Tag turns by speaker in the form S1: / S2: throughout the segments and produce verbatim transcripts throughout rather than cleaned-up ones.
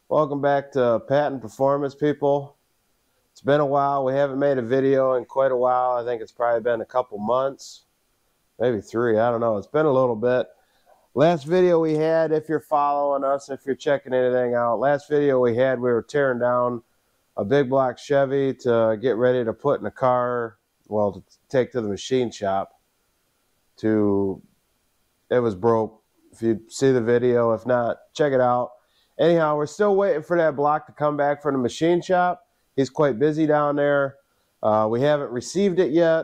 S1: Welcome back to Patten Performance, people. It's been a while. We haven't made a video in quite a while. I think it's probably been a couple months, maybe three. I don't know. It's been a little bit. Last video we had, if you're following us, if you're checking anything out, last video we had, we were tearing down a big block Chevy to get ready to put in a car, well, to take to the machine shop. To, it was broke. If you see the video, if not, check it out. Anyhow, we're still waiting for that block to come back from the machine shop. He's quite busy down there. Uh, we haven't received it yet.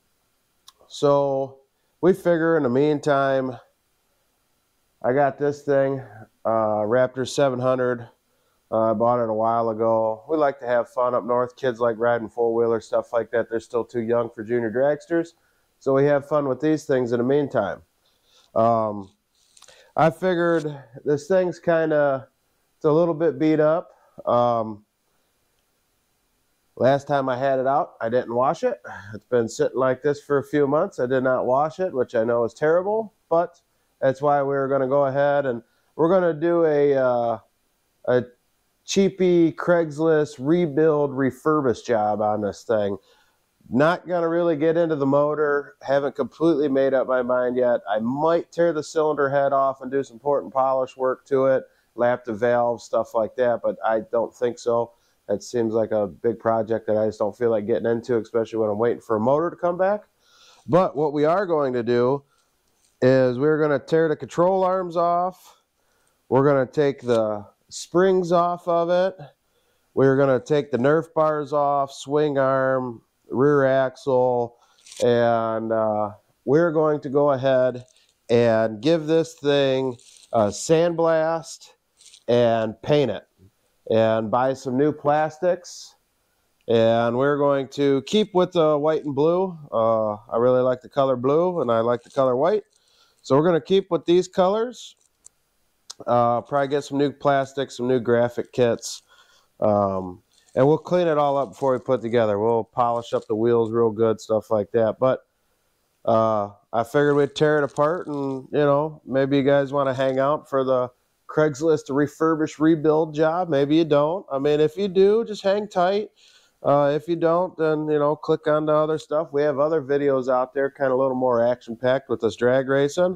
S1: So we figure in the meantime, I got this thing, uh, Raptor seven hundred. Uh, I bought it a while ago. We like to have fun up north. Kids like riding four-wheelers, stuff like that. They're still too young for junior dragsters. So we have fun with these things in the meantime. Um, I figured this thing's kind of, it's a little bit beat up. Um, last time I had it out, I didn't wash it. It's been sitting like this for a few months. I did not wash it, which I know is terrible, but that's why we were going to go ahead and we're going to do a, uh, a cheapy Craigslist rebuild refurbish job on this thing. Not going to really get into the motor. Haven't completely made up my mind yet. I might tear the cylinder head off and do some port and polish work to it, lap the valves, stuff like that, but I don't think so. That seems like a big project that I just don't feel like getting into, especially when I'm waiting for a motor to come back. But what we are going to do is we're going to tear the control arms off. We're going to take the springs off of it. We're going to take the Nerf bars off, swing arm, rear axle, and uh, we're going to go ahead and give this thing a sandblast and paint it and buy some new plastics. And we're going to keep with the white and blue. Uh, I really like the color blue and I like the color white. So we're going to keep with these colors. Uh, probably get some new plastics, some new graphic kits. Um, and we'll clean it all up before we put it together. We'll polish up the wheels real good, stuff like that. But uh, I figured we'd tear it apart and, you know, maybe you guys want to hang out for the Craigslist refurbish rebuild job. Maybe you don't. I mean, if you do, just hang tight. Uh, if you don't, then, you know, click on the other stuff. We have other videos out there, kind of a little more action-packed with this drag racing.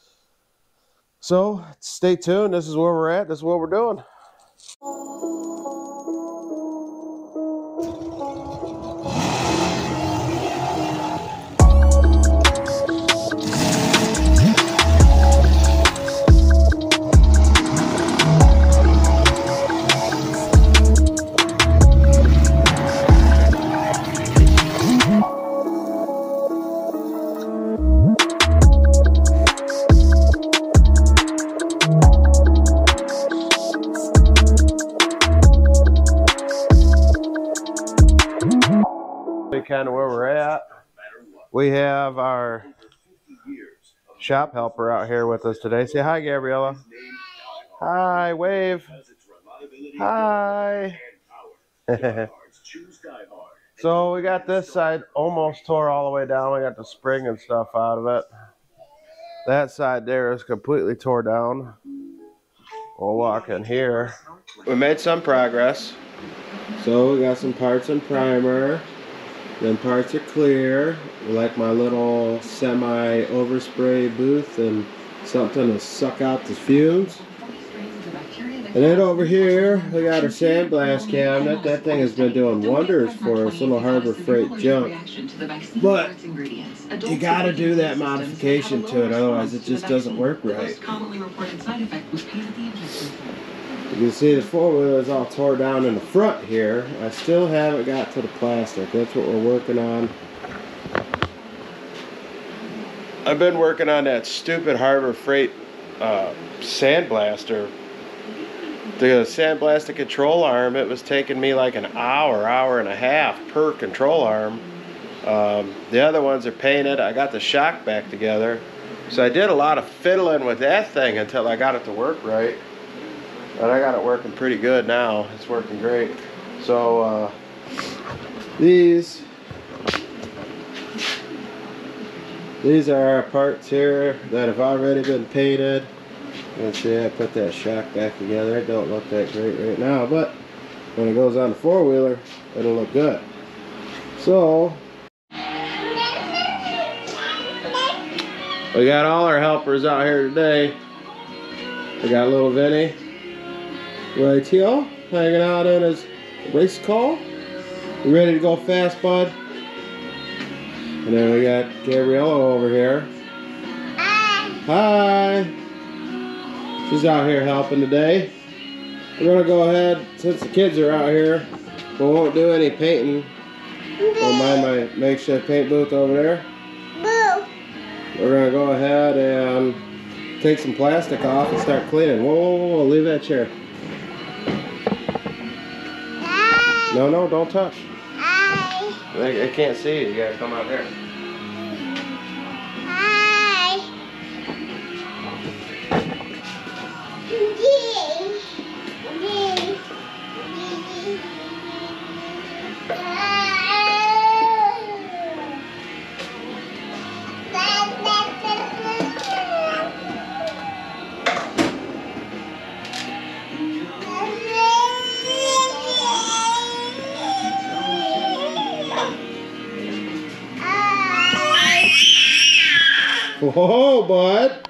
S1: So stay tuned. This is where we're at. This is what we're doing. Kind of where we're at. We have our shop helper out here with us today. Say hi, Gabriella. Hi, wave. Hi. So we got this side almost tore all the way down. We got the spring and stuff out of it. That side there is completely tore down. We'll walk in here. We made some progress. So we got some parts and primer. Then parts are clear, like my little semi-overspray booth and something to suck out the fumes. And then over here, we got our sandblast cabinet. That thing has been doing wonders for us, little Harbor Freight junk. But you gotta do that modification to it, otherwise it just doesn't work right. You can see the four-wheeler is all tore down in the front here. I still haven't got to the plastic. That's what we're working on. I've been working on that stupid Harbor Freight uh, sandblaster. The sandblasting control arm, it was taking me like an hour, hour and a half per control arm. Um, the other ones are painted. I got the shock back together. So I did a lot of fiddling with that thing until I got it to work right. But I got it working pretty good now. It's working great. So uh, these these are our parts here that have already been painted. Let's see, I put that shock back together. It don't look that great right now, but when it goes on the four-wheeler, it'll look good. So, we got all our helpers out here today. We got little Vinny right here, hanging out in his race car. You ready to go fast, bud? And then we got Gabriella over here. Hi. Hi. She's out here helping today. We're gonna go ahead, since the kids are out here, we won't do any painting. Don't mind my makeshift paint booth over there. Boo. We're gonna go ahead and take some plastic off and start cleaning. Whoa, whoa, whoa, leave that chair. Hi. No, no, don't touch. Hi. I, I can't see you. You gotta come out here. Whoa, bud.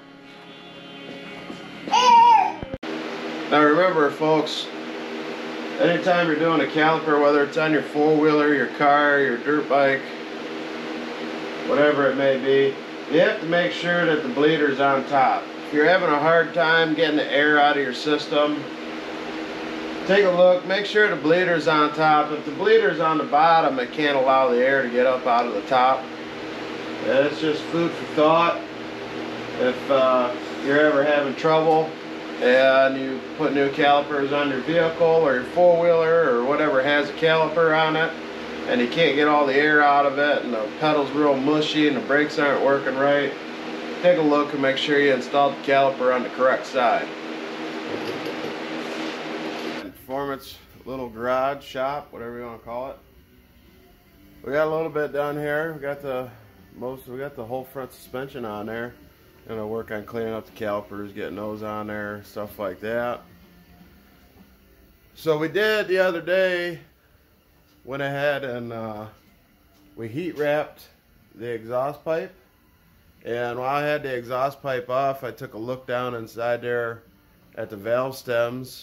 S1: Now remember, folks, anytime you're doing a caliper, whether it's on your four-wheeler, your car, your dirt bike, whatever it may be, you have to make sure that the bleeder's on top. If you're having a hard time getting the air out of your system, take a look, make sure the bleeder's on top. If the bleeder's on the bottom, it can't allow the air to get up out of the top. And it's just food for thought. If uh, you're ever having trouble and you put new calipers on your vehicle or your four-wheeler or whatever has a caliper on it, and you can't get all the air out of it, and the pedal's real mushy and the brakes aren't working right, take a look and make sure you installed the caliper on the correct side. Performance little garage shop, whatever you want to call it. We got a little bit down here. We got the most. We got the whole front suspension on there. Gonna work on cleaning up the calipers, getting those on there, stuff like that. So we did the other day. Went ahead and uh, we heat wrapped the exhaust pipe. And while I had the exhaust pipe off, I took a look down inside there at the valve stems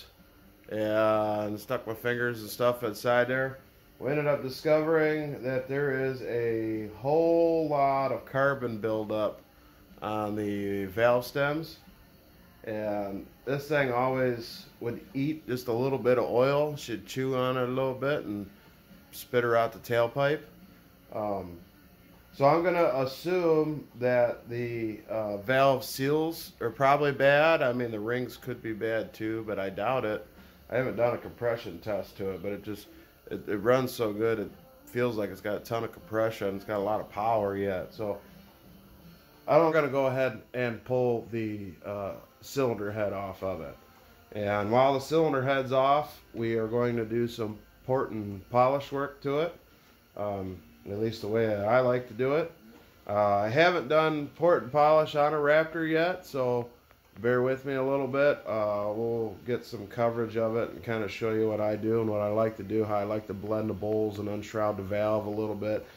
S1: and stuck my fingers and stuff inside there. We ended up discovering that there is a whole lot of carbon buildup on the valve stems, and this thing always would eat just a little bit of oil. She'd chew on it a little bit and spit her out the tailpipe. Um, so I'm gonna assume that the uh, valve seals are probably bad. I mean, the rings could be bad too, but I doubt it. I haven't done a compression test to it, but it just it, it runs so good. It feels like it's got a ton of compression. It's got a lot of power yet. So I'm going to go ahead and pull the uh, cylinder head off of it. And while the cylinder head's off, we are going to do some port and polish work to it. Um, at least the way I like to do it. Uh, I haven't done port and polish on a Raptor yet, so bear with me a little bit. Uh, we'll get some coverage of it and kind of show you what I do and what I like to do, how I like to blend the bowls and unshroud the valve a little bit.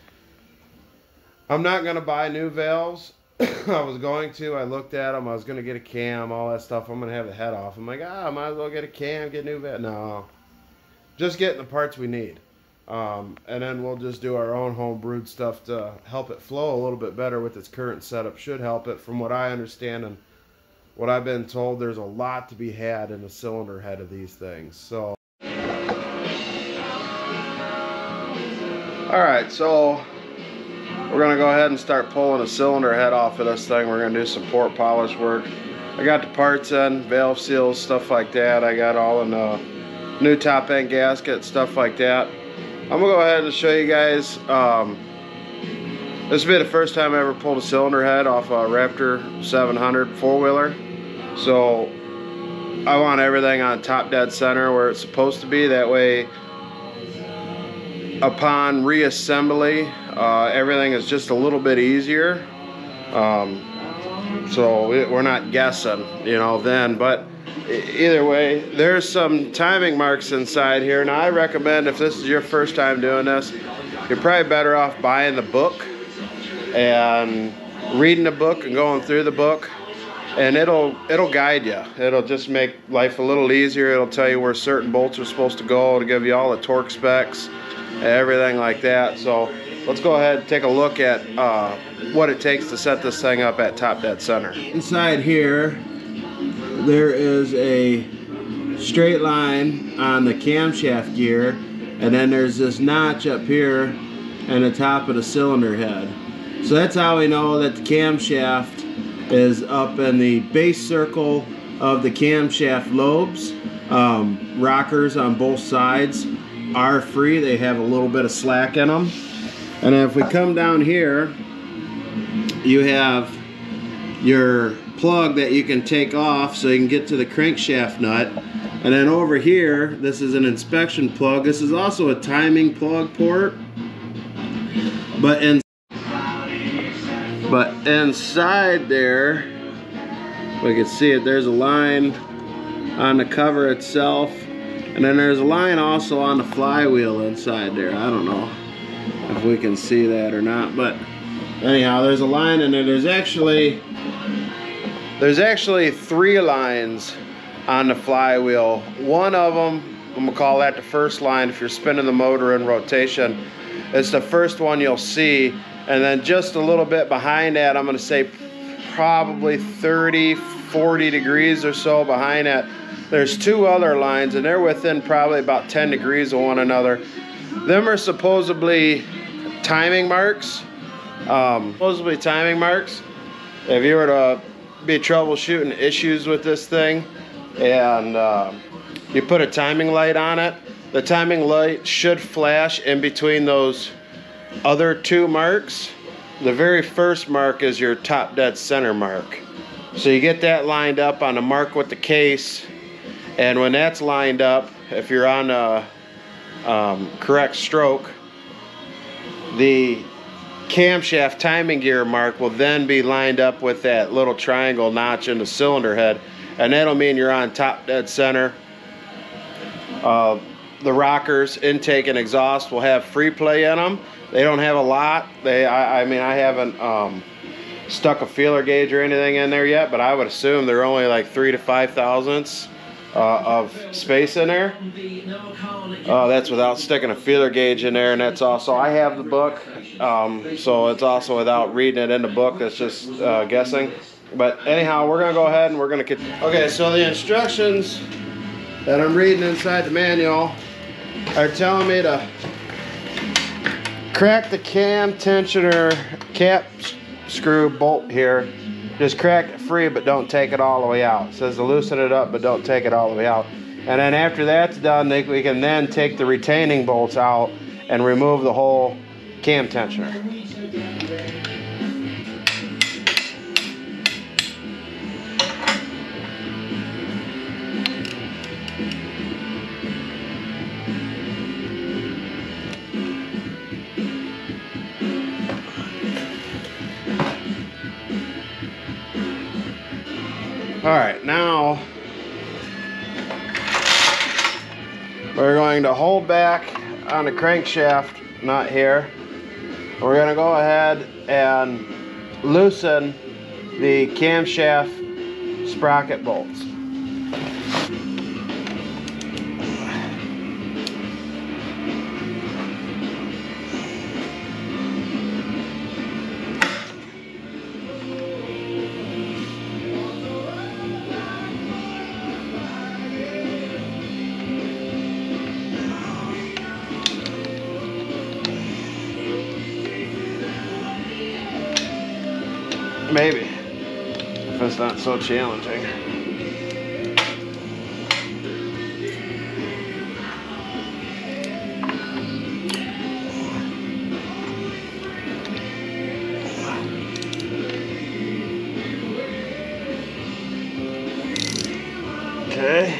S1: I'm not going to buy new valves. I was going to. I looked at them. I was going to get a cam, all that stuff. I'm going to have the head off. I'm like, ah, I might as well get a cam, get new valve. No. Just getting the parts we need. Um, and then we'll just do our own home brewed stuff to help it flow a little bit better with its current setup. Should help it. From what I understand and what I've been told, there's a lot to be had in the cylinder head of these things. So, alright, so we're going to go ahead and start pulling the cylinder head off of this thing. We're going to do some port polish work. I got the parts in, valve seals, stuff like that. I got all in the new top end gasket, stuff like that. I'm going to go ahead and show you guys. Um, this will be the first time I ever pulled a cylinder head off a Raptor seven hundred four-wheeler. So I want everything on top dead center where it's supposed to be. That way, upon reassembly, uh, everything is just a little bit easier. Um, so we're not guessing, you know, then. But either way, there's some timing marks inside here. Now I recommend, if this is your first time doing this, you're probably better off buying the book and reading the book and going through the book, and it'll it'll guide you. It'll just make life a little easier. It'll tell you where certain bolts are supposed to go. It'll give you all the torque specs, everything like that. So let's go ahead and take a look at uh, what it takes to set this thing up at top dead center. Inside here, there is a straight line on the camshaft gear, and then there's this notch up here and the top of the cylinder head. So that's how we know that the camshaft is up in the base circle of the camshaft lobes. Um, rockers on both sides are free. They have a little bit of slack in them. And if we come down here, you have your plug that you can take off so you can get to the crankshaft nut. And then over here, this is an inspection plug. This is also a timing plug port. But in but inside there, we can see it, there's a line on the cover itself. And then there's a line also on the flywheel inside there. I don't know if we can see that or not, but anyhow, there's a line in there. There's actually there's actually three lines on the flywheel. One of them, I'm gonna call that the first line. If you're spinning the motor in rotation, it's the first one you'll see. And then just a little bit behind that, I'm gonna say probably thirty, forty degrees or so behind that, there's two other lines, and they're within probably about ten degrees of one another. Them are supposedly timing marks. Um, supposedly timing marks. If you were to be troubleshooting issues with this thing and uh, you put a timing light on it, the timing light should flash in between those other two marks. The very first mark is your top dead center mark. So you get that lined up on the mark with the case, and when that's lined up, if you're on a um, correct stroke, the camshaft timing gear mark will then be lined up with that little triangle notch in the cylinder head, and that'll mean you're on top dead center. Uh, the rockers, intake and exhaust, will have free play in them. They don't have a lot. They, I, I mean, I haven't um, stuck a feeler gauge or anything in there yet, but I would assume they're only like three to five thousandths uh, of space in there. Uh, that's without sticking a feeler gauge in there, and that's also, I have the book, um, so it's also without reading it in the book. That's just uh, guessing. But anyhow, we're gonna go ahead and we're gonna get. Okay, so the instructions that I'm reading inside the manual are telling me to crack the cam tensioner cap screw bolt here. Just crack it free, but don't take it all the way out. It says to loosen it up, but don't take it all the way out. And then after that's done, they, we can then take the retaining bolts out and remove the whole cam tensioner. All right, now we're going to hold back on the crankshaft nut here. We're going to go ahead and loosen the camshaft sprocket bolts. Maybe, if it's not so challenging. Okay.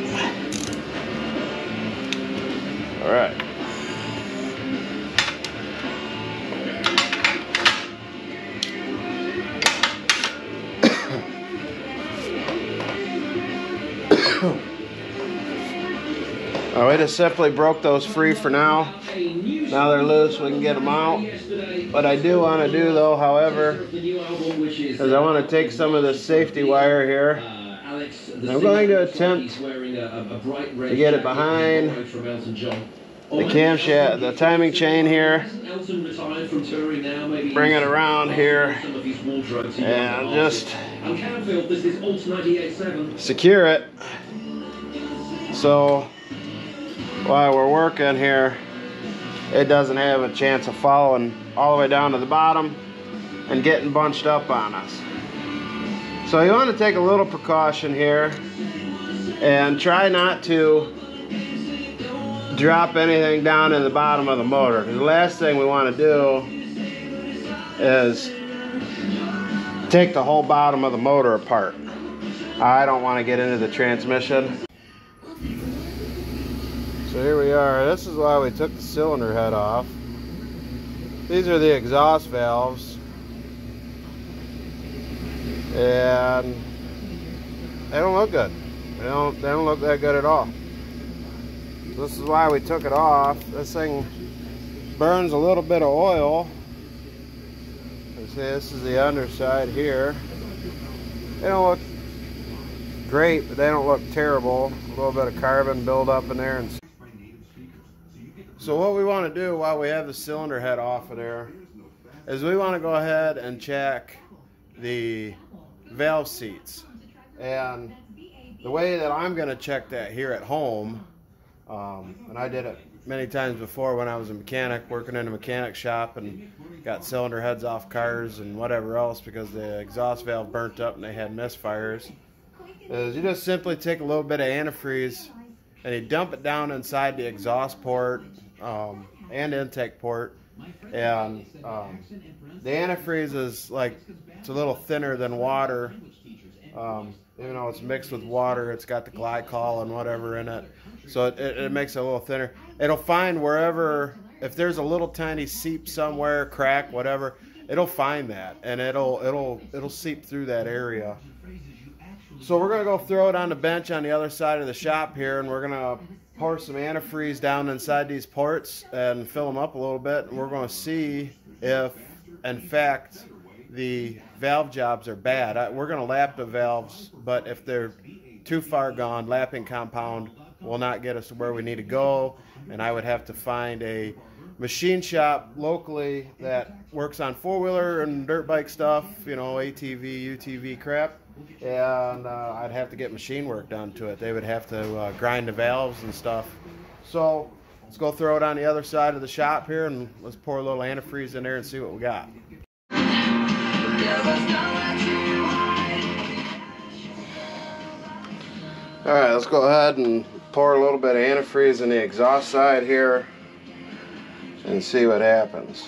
S1: All right. Oh, we just simply broke those free for now. Now they're loose, we can get them out. What I do want to do though, however, is I want to take some of this safety wire here. I'm going to attempt to get it behind the camshaft, the timing chain here. Bring it around here and just secure it. So while we're working here, it doesn't have a chance of falling all the way down to the bottom and getting bunched up on us. So you want to take a little precaution here and try not to drop anything down in the bottom of the motor. The last thing we want to do is take the whole bottom of the motor apart. I don't want to get into the transmission. So here we are. This is why we took the cylinder head off. These are the exhaust valves, and they don't look good. They don't, they don't look that good at all. So this is why we took it off. This thing burns a little bit of oil. You see, this is the underside here. They don't look great, but they don't look terrible. A little bit of carbon buildup in there. And so what we want to do while we have the cylinder head off of there is we want to go ahead and check the valve seats. And the way that I'm going to check that here at home, um, and I did it many times before when I was a mechanic, working in a mechanic shop and got cylinder heads off cars and whatever else because the exhaust valve burnt up and they had misfires, is you just simply take a little bit of antifreeze and you dump it down inside the exhaust port um, and intake port. And um, the antifreeze is like, it's a little thinner than water. Um, even though it's mixed with water, it's got the glycol and whatever in it, so it, it, it makes it a little thinner. It'll find wherever, if there's a little tiny seep somewhere, crack, whatever, it'll find that and it'll it'll it'll seep through that area. So we're gonna go throw it on the bench on the other side of the shop here, and we're gonna pour some antifreeze down inside these ports and fill them up a little bit, and we're gonna see if, in fact, the valve jobs are bad. I, we're going to lap the valves, but if they're too far gone, lapping compound will not get us to where we need to go, and I would have to find a machine shop locally that works on four-wheeler and dirt bike stuff, you know, A T V, U T V crap, and uh, I'd have to get machine work done to it. They would have to uh, grind the valves and stuff. So let's go throw it on the other side of the shop here, and let's pour a little antifreeze in there and see what we got. Alright, let's go ahead and pour a little bit of antifreeze in the exhaust side here and see what happens.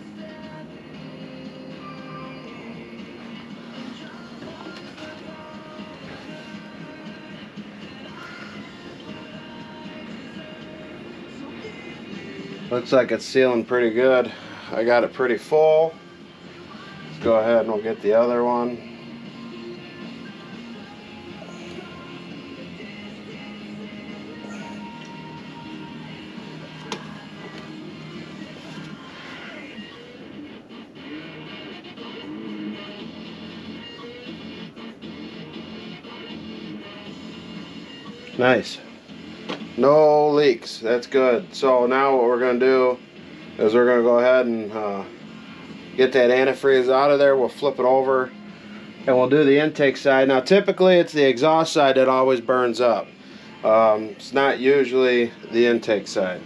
S1: Looks like it's sealing pretty good. I got it pretty full. Let's go ahead and we'll get the other one. Nice. No leaks. That's good. So now what we're going to do is we're going to go ahead and uh, get that antifreeze out of there. We'll flip it over and we'll do the intake side. Now typically it's the exhaust side that always burns up. Um, it's not usually the intake side.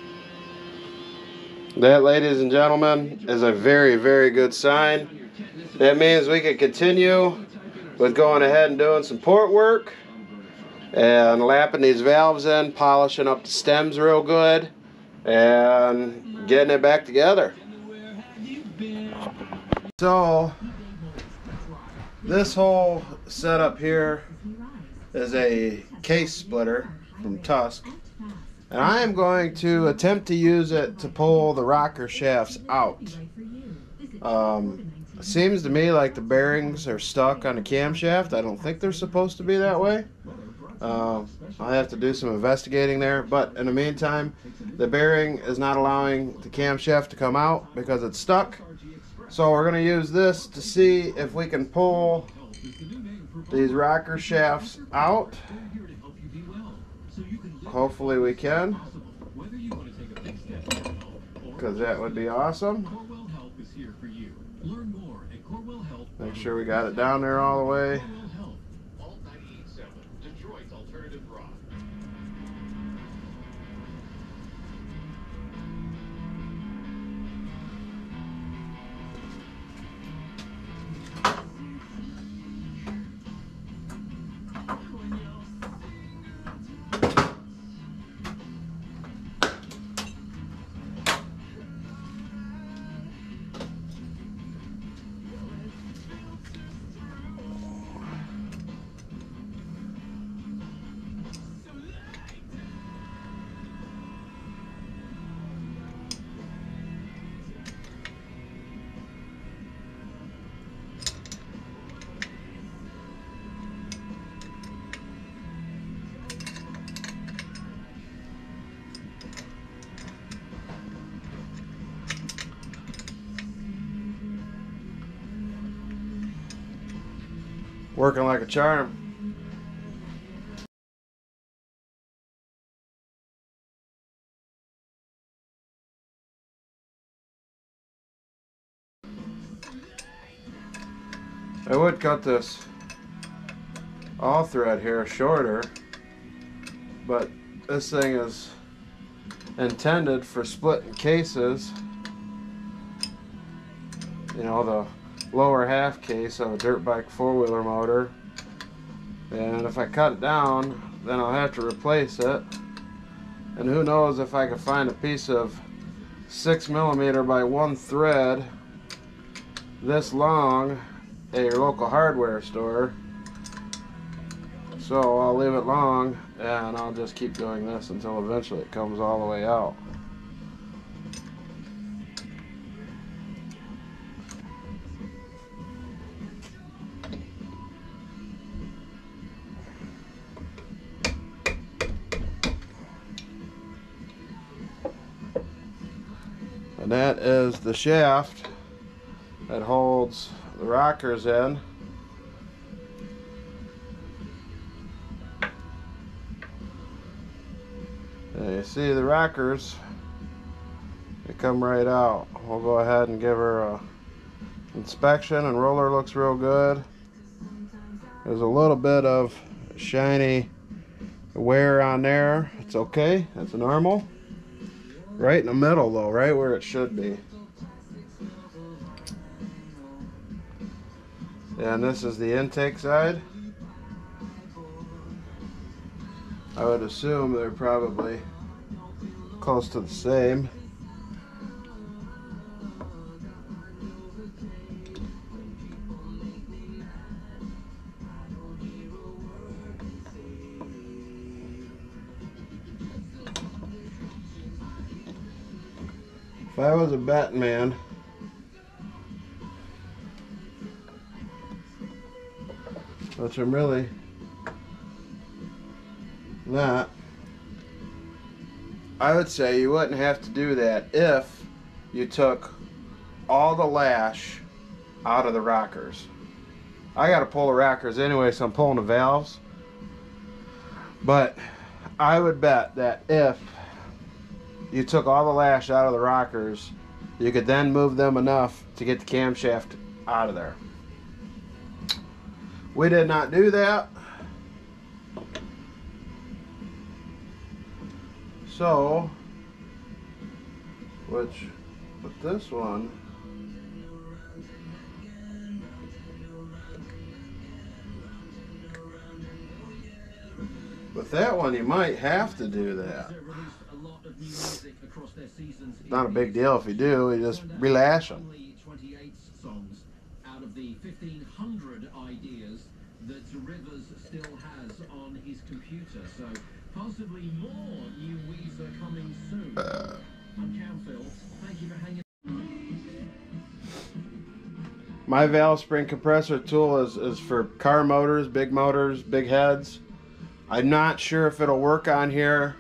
S1: That, ladies and gentlemen, is a very, very good sign. That means we can continue with going ahead and doing some port work and lapping these valves in, polishing up the stems real good, and getting it back together. So this whole setup here is a case splitter from Tusk, and I am going to attempt to use it to pull the rocker shafts out. Um, it seems to me like the bearings are stuck on the camshaft. I don't think they're supposed to be that way. Uh, I'll have to do some investigating there, but in the meantime, the bearing is not allowing the camshaft to come out because it's stuck. So we're going to use this to see if we can pull these rocker shafts out. Hopefully we can, because that would be awesome. Make sure we got it down there all the way. Working like a charm. I would cut this all thread here shorter, but this thing is intended for splitting cases. You know, the lower half case of a dirt bike four-wheeler motor, and if I cut it down, then I'll have to replace it, and who knows if I can find a piece of six millimeter by one thread this long at your local hardware store. So I'll leave it long, and I'll just keep doing this until eventually it comes all the way out. And that is the shaft that holds the rockers in. And you see the rockers, they come right out. We'll go ahead and give her a inspection, and roller looks real good. There's a little bit of shiny wear on there. It's okay, that's normal. Right in the middle though, right where it should be. And this is the intake side. I would assume they're probably close to the same. If I was a betting man, which I'm really not, I would say you wouldn't have to do that if you took all the lash out of the rockers. I got to pull the rockers anyway, so I'm pulling the valves. But I would bet that if you took all the lash out of the rockers, you could then move them enough to get the camshaft out of there. We did not do that. So, which, with this one, With that one, you might have to do that. Not a big deal if you do. You just relash them.
S2: Out of the fifteen hundred ideas that Rivers still has on his computer, so possibly more new Weezer coming soon. Uh, I'm Camfield. Thank you for hanging.
S1: My valve spring compressor tool is, is for car motors, big motors, big heads. I'm not sure if it'll work on here.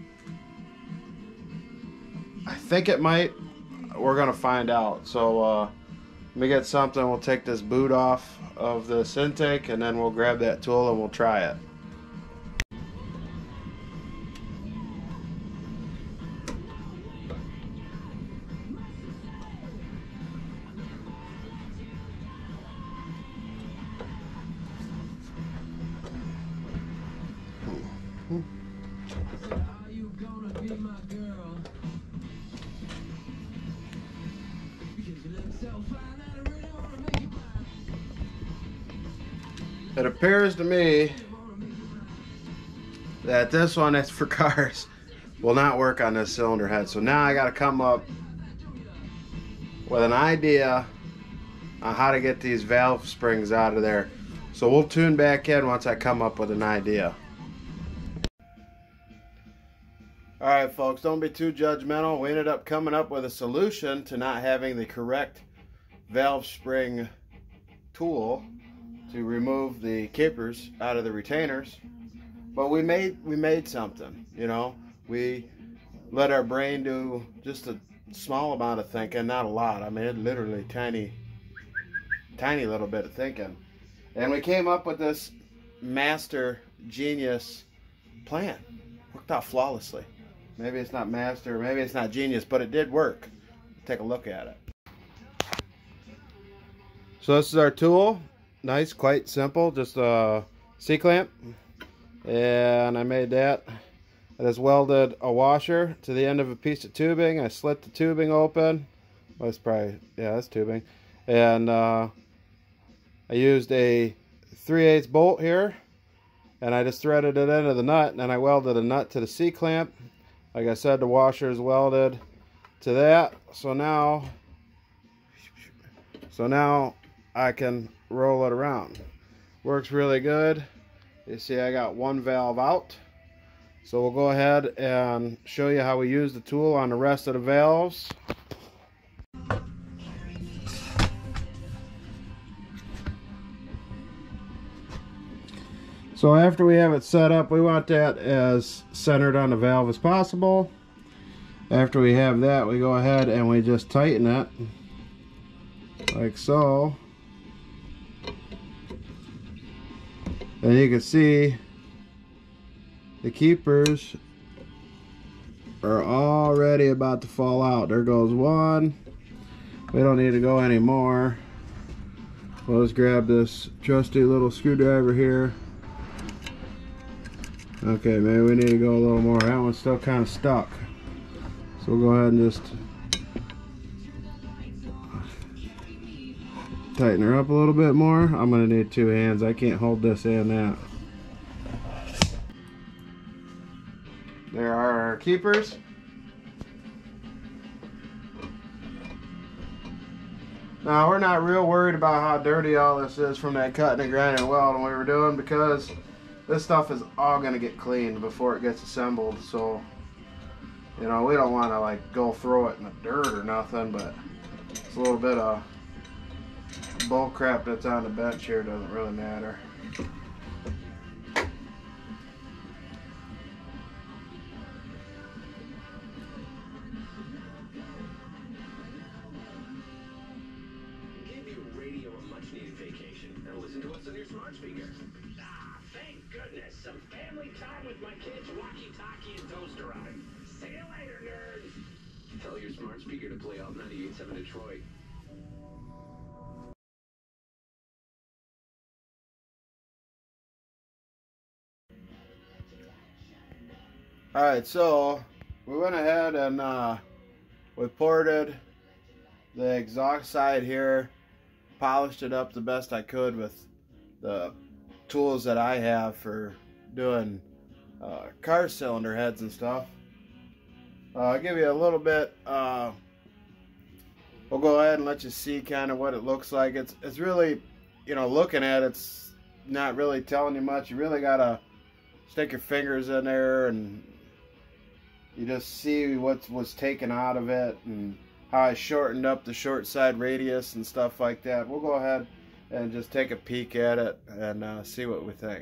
S1: I think it might. We're gonna find out. So uh, let me get something. We'll take this boot off of this intake, and then we'll grab that tool and we'll try it.
S2: Are you gonna be my girl? Because you look so fine, I really wanna make you mine.
S1: It appears to me that this one that's for cars will not work on this cylinder head. So now I got to come up with an idea on how to get these valve springs out of there. So we'll tune back in once I come up with an idea. Alright folks, don't be too judgmental. We ended up coming up with a solution to not having the correct valve spring tool to remove the keepers out of the retainers. But we made we made something, you know. We let our brain do just a small amount of thinking, not a lot. I mean, it literally tiny, tiny little bit of thinking. And we came up with this master genius plan. Worked out flawlessly. Maybe it's not master, maybe it's not genius, but it did work. Take a look at it. So this is our tool. Nice, quite simple, just a C-clamp. And I made that. I just welded a washer to the end of a piece of tubing. I slit the tubing open. Well, that's probably, yeah, that's tubing. And uh, I used a three eighths bolt here. And I just threaded it into the nut. And then I welded a nut to the C-clamp. Like I said, the washer is welded to that. So now, so now I can roll it around. Works really good. You see I got one valve out. So we'll go ahead and show you how we use the tool on the rest of the valves. So after we have it set up, we want that as centered on the valve as possible. After we have that, we go ahead and we just tighten it like so. And you can see the keepers are already about to fall out. There goes one. We don't need to go anymore. We'll just grab this trusty little screwdriver here. Okay, maybe we need to go a little more. That one's still kind of stuck. So we'll go ahead and just tighten her up a little bit more. I'm going to need two hands. I can't hold this and that. There are our keepers. Now we're not real worried about how dirty all this is from that cutting and grinding welding we were doing, because this stuff is all going to get cleaned before it gets assembled. So, you know, we don't want to like go throw it in the dirt or nothing, but it's a little bit of bull crap that's on the bench here, doesn't really matter.
S3: Give your radio a much-needed vacation and listen to us on your smart speaker. Ah, thank goodness, some family time with my kids, walkie-talkie and toaster oven. See you later, nerds. Tell your smart speaker to play Alt ninety-eight point seven Detroit.
S1: Alright, so we went ahead and uh, we ported the exhaust side here, polished it up the best I could with the tools that I have for doing uh, car cylinder heads and stuff. Uh, I'll give you a little bit. Uh, we'll go ahead and let you see kind of what it looks like. It's it's really, you know, looking at it, it's not really telling you much. You really gotta stick your fingers in there and you just see what was taken out of it and how I shortened up the short side radius and stuff like that. We'll go ahead and just take a peek at it and uh, see what we think.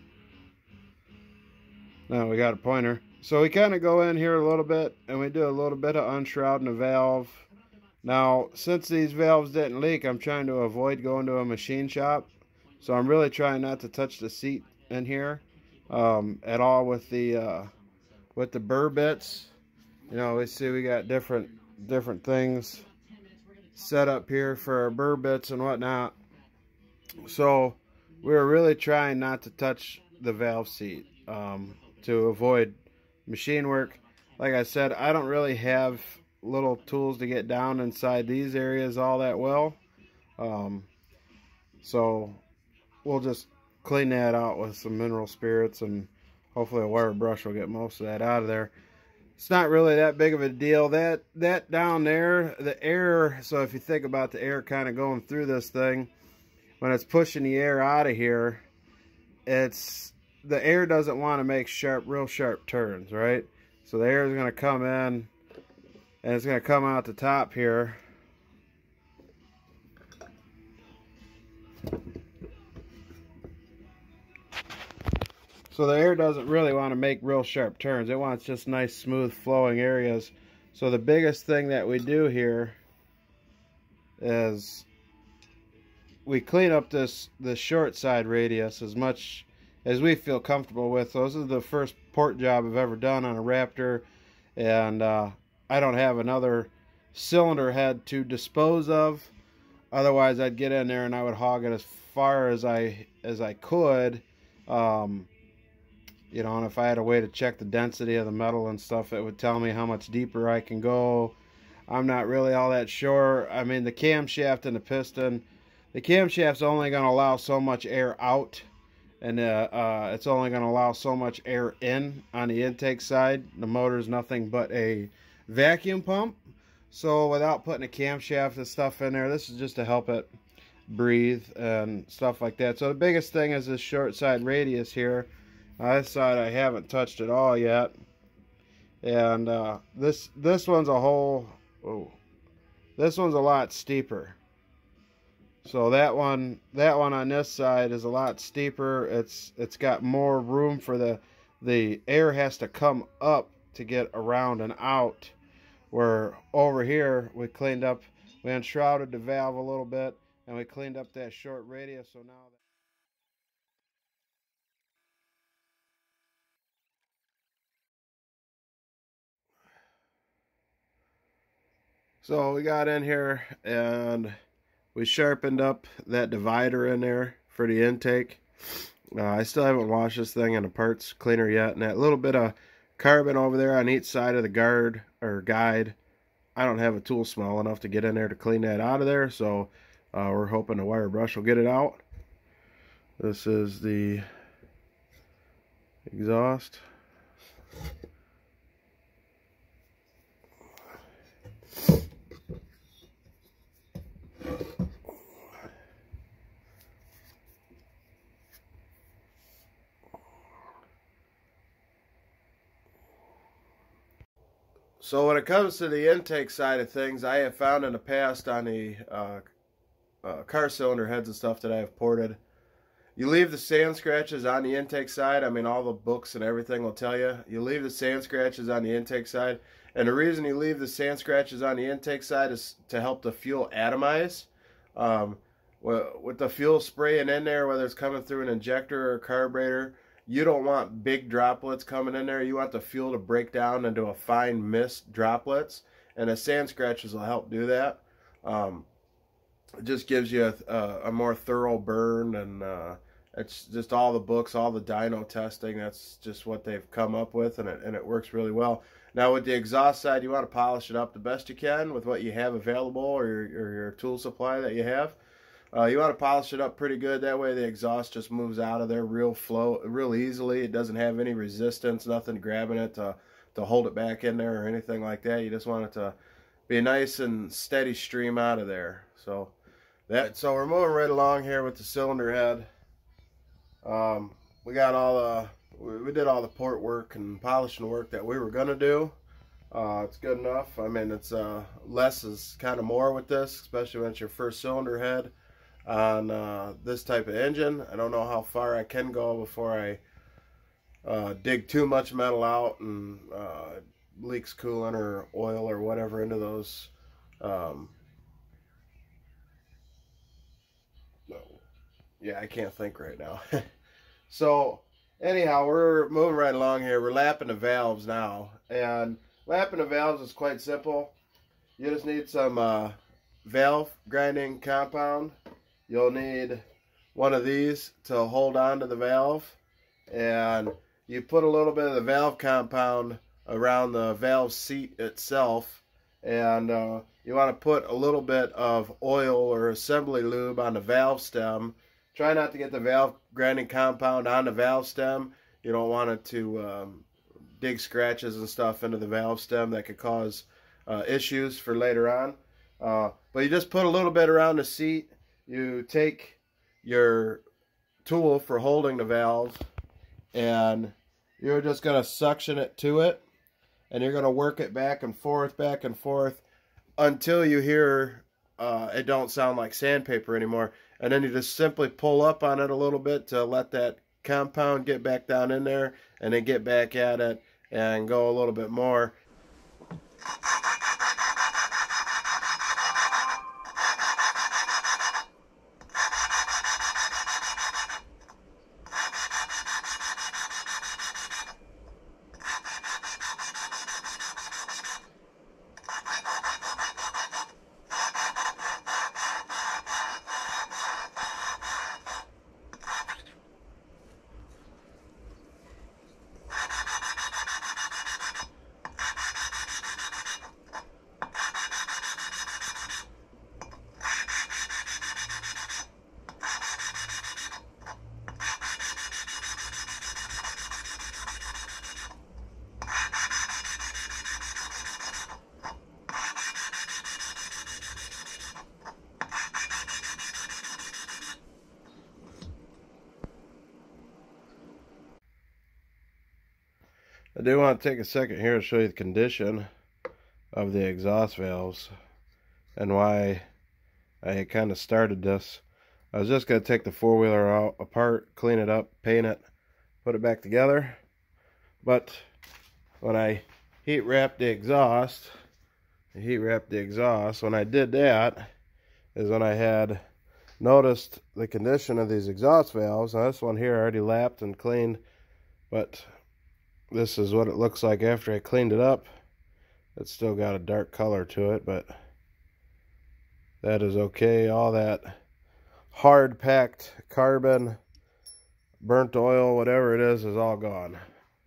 S1: Now we got a pointer. So we kind of go in here a little bit and we do a little bit of unshrouding the valve. Now, since these valves didn't leak, I'm trying to avoid going to a machine shop. So I'm really trying not to touch the seat in here um, at all with the uh, with the burr bits. You know, we see we got different different things set up here for our burr bits and whatnot. So we were really trying not to touch the valve seat um, to avoid machine work. Like I said, I don't really have little tools to get down inside these areas all that well. Um, so we'll just clean that out with some mineral spirits and hopefully a wire brush will get most of that out of there. It's not really that big of a deal. That that down there, the air, so if you think about the air kind of going through this thing, when it's pushing the air out of here, it's the air doesn't want to make sharp, real sharp turns, right? So the air is going to come in and it's going to come out the top here. So the air doesn't really want to make real sharp turns. It wants just nice, smooth, flowing areas. So the biggest thing that we do here is we clean up this, this short side radius as much as we feel comfortable with. So this is the first port job I've ever done on a Raptor. And uh, I don't have another cylinder head to dispose of. Otherwise, I'd get in there and I would hog it as far as I, as I could. Um, You know, and if I had a way to check the density of the metal and stuff, it would tell me how much deeper I can go. I'm not really all that sure. I mean, the camshaft and the piston, the camshaft's only going to allow so much air out, and uh, uh, it's only going to allow so much air in on the intake side. The motor's nothing but a vacuum pump. So without putting a camshaft and stuff in there, this is just to help it breathe and stuff like that. So the biggest thing is this short side radius here. Uh, this side I haven't touched at all yet, and uh, this this one's a whole. Oh, this one's a lot steeper. So that one that one on this side is a lot steeper. It's it's got more room for the the air has to come up to get around and out. Where over here we cleaned up, we unshrouded the valve a little bit, and we cleaned up that short radius. So now. So we got in here and we sharpened up that divider in there for the intake. Uh, I still haven't washed this thing in a parts cleaner yet. And that little bit of carbon over there on each side of the guard or guide, I don't have a tool small enough to get in there to clean that out of there. So uh, we're hoping the wire brush will get it out. This is the exhaust. So when it comes to the intake side of things, I have found in the past on the uh, uh, car cylinder heads and stuff that I have ported, you leave the sand scratches on the intake side. I mean, all the books and everything will tell you. You leave the sand scratches on the intake side. And the reason you leave the sand scratches on the intake side is to help the fuel atomize. Um, with the fuel spraying in there, whether it's coming through an injector or a carburetor, you don't want big droplets coming in there. You want the fuel to break down into a fine mist droplets, and the sand scratches will help do that. Um, it just gives you a, a, a more thorough burn, and uh, it's just all the books, all the dyno testing. That's just what they've come up with, and it, and it works really well. Now with the exhaust side, you want to polish it up the best you can with what you have available or your, or your tool supply that you have. Uh, you want to polish it up pretty good. That way the exhaust just moves out of there real flow, real easily. It doesn't have any resistance, nothing grabbing it to, to hold it back in there or anything like that. You just want it to be a nice and steady stream out of there. So that so we're moving right along here with the cylinder head. Um, we got all the we, we did all the port work and polishing work that we were gonna do. Uh, it's good enough. I mean, it's uh, less is kind of more with this, especially when it's your first cylinder head on uh, this type of engine. I don't know how far I can go before I uh, dig too much metal out and uh, leaks coolant or oil or whatever into those. Um, no, yeah, I can't think right now. So anyhow, we're moving right along here. We're lapping the valves now, and lapping the valves is quite simple. You just need some uh, valve grinding compound. You'll need one of these to hold on to the valve, and you put a little bit of the valve compound around the valve seat itself, and uh, you want to put a little bit of oil or assembly lube on the valve stem. Try not to get the valve grinding compound on the valve stem. You don't want it to um, dig scratches and stuff into the valve stem that could cause uh, issues for later on. Uh, but you just put a little bit around the seat. You take your tool for holding the valve, and you're just going to suction it to it, and you're going to work it back and forth, back and forth, until you hear uh, it don't sound like sandpaper anymore. And then you just simply pull up on it a little bit to let that compound get back down in there, and then get back at it and go a little bit more. I do want to take a second here to show you the condition of the exhaust valves and why I kind of started this. I was just going to take the four-wheeler out apart, clean it up, paint it, put it back together. But when I heat wrapped the exhaust, heat wrapped the exhaust, when I did that is when I had noticed the condition of these exhaust valves. Now this one here I already lapped and cleaned, but this is what it looks like after I cleaned it up. It's still got a dark color to it, but that is okay. All that hard packed carbon, burnt oil, whatever it is, is all gone.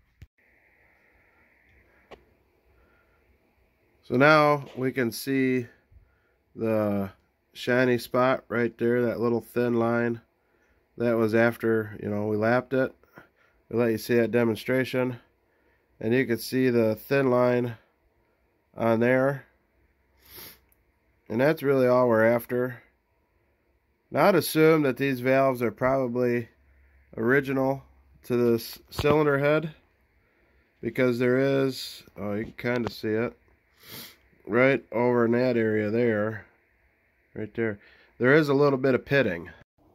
S1: So now we can see the shiny spot right there, that little thin line. That was after, you know, we lapped it. We let you see that demonstration. And you can see the thin line on there. And that's really all we're after. Now I'd assume that these valves are probably original to this cylinder head, because there is, oh, you can kind of see it, right over in that area there, right there, there is a little bit of pitting.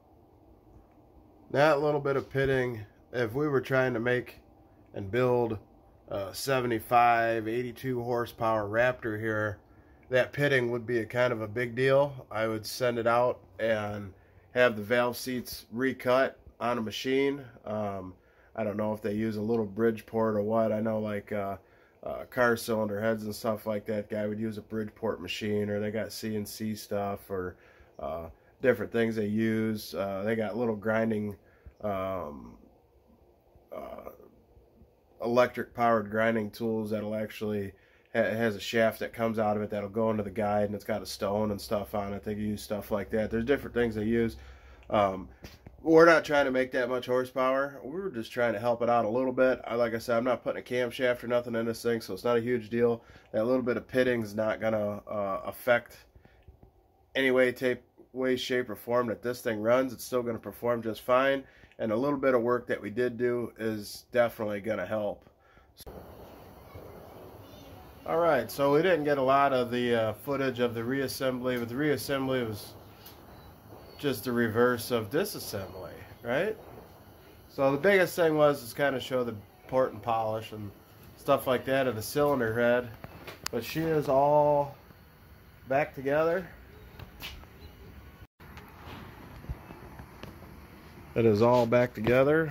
S1: That little bit of pitting, if we were trying to make and build a seventy-five, eighty-two horsepower Raptor here, that pitting would be a kind of a big deal. I would send it out and have the valve seats recut on a machine. Um, I don't know if they use a little Bridgeport or what. I know like uh, uh, car cylinder heads and stuff like that, guy would use a Bridgeport machine, or they got C N C stuff, or uh, different things they use. Uh, they got little grinding um, uh, electric powered grinding tools that'll actually it has a shaft that comes out of it that'll go into the guide, and it's got a stone and stuff on it. They use stuff like that. There's different things they use. Um, we're not trying to make that much horsepower. We're just trying to help it out a little bit. I, like I said, I'm not putting a camshaft or nothing in this thing, so it's not a huge deal. That little bit of pitting is not going to uh, affect any way, tape, way, shape, or form that this thing runs. It's still going to perform just fine, and a little bit of work that we did do is definitely going to help. All right, so we didn't get a lot of the uh, footage of the reassembly, but the reassembly was just the reverse of disassembly, right? So the biggest thing was is kind of show the port and polish and stuff like that of the cylinder head, but she is all back together. It is all back together.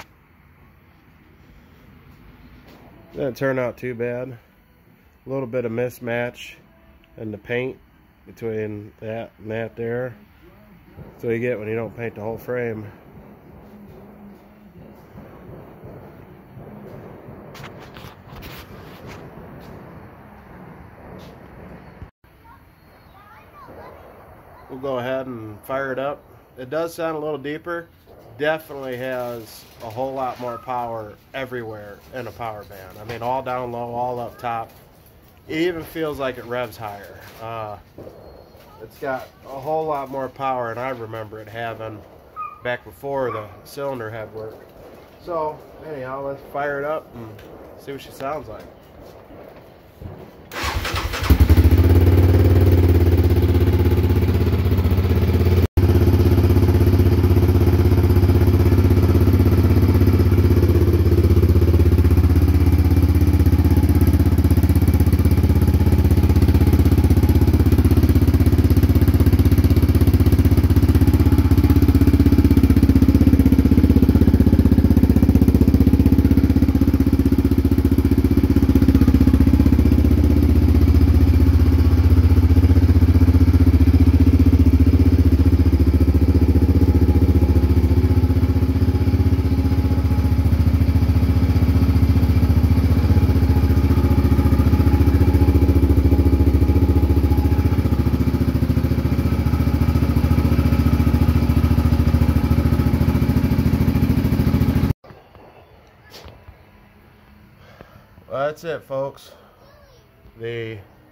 S1: Didn't turn out too bad. A little bit of mismatch in the paint between that and that there. So you get when you don't paint the whole frame. We'll go ahead and fire it up. It does sound a little deeper. Definitely has a whole lot more power everywhere in a power band. I mean, all down low, all up top. It even feels like it revs higher. Uh, it's got a whole lot more power than I remember it having back before the cylinder head worked. So, anyhow, let's fire it up and see what she sounds like. Well, that's it, folks. The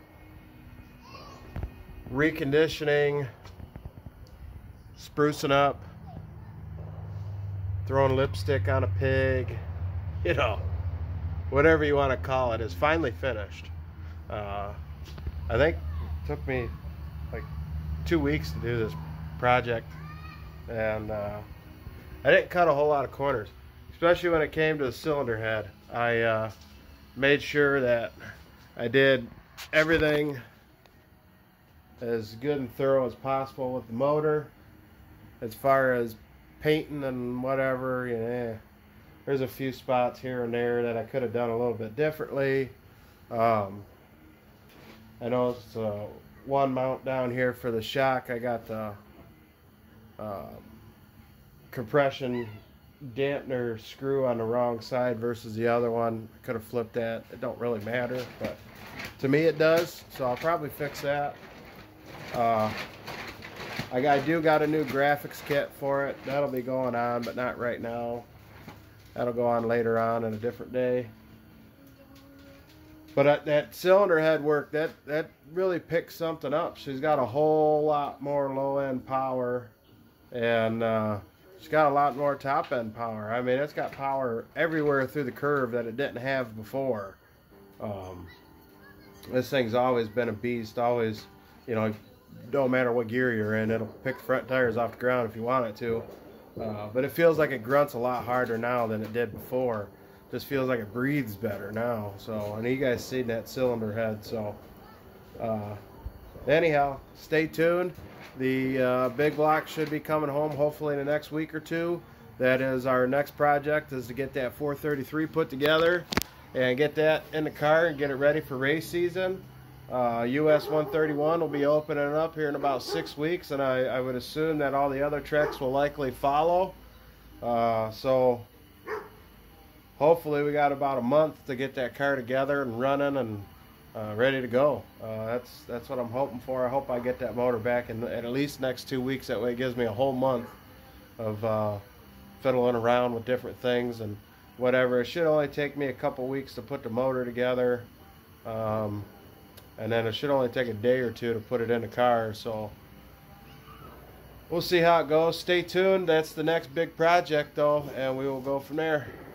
S1: reconditioning, sprucing up, throwing lipstick on a pig, you know, whatever you want to call it, is finally finished. Uh, I think it took me like two weeks to do this project, and uh, I didn't cut a whole lot of corners, especially when it came to the cylinder head. I uh, made sure that I did everything as good and thorough as possible with the motor. As far as painting and whatever, you know, there's a few spots here and there that I could have done a little bit differently. Um, I noticed uh, one mount down here for the shock, I got the uh, compression dampener screw on the wrong side versus the other one. I could have flipped that. It don't really matter, but to me it does, so I'll probably fix that. Uh, I, got, I do got a new graphics kit for it. That'll be going on, but not right now. That'll go on later on in a different day. But uh, that cylinder head work, that, that really picks something up. She's got a whole lot more low-end power, and uh, she's got a lot more top-end power. I mean, it's got power everywhere through the curve that it didn't have before. Um, this thing's always been a beast. Always, you know, don't matter what gear you're in, it'll pick the front tires off the ground if you want it to. Uh, but it feels like it grunts a lot harder now than it did before. Just feels like it breathes better now. So, and you guys seen that cylinder head. So, uh, anyhow, stay tuned. The uh, big block should be coming home hopefully in the next week or two. That is our next project, is to get that four thirty-three put together and get that in the car and get it ready for race season. Uh, U S one thirty-one will be opening up here in about six weeks, and I, I would assume that all the other treks will likely follow. Uh, so hopefully we got about a month to get that car together and running, and uh, ready to go. Uh, that's that's what I'm hoping for. I hope I get that motor back in at least next two weeks. That way it gives me a whole month of uh, fiddling around with different things and whatever. It should only take me a couple weeks to put the motor together, um, and then it should only take a day or two to put it in the car. So we'll see how it goes. Stay tuned. That's the next big project though, and we will go from there.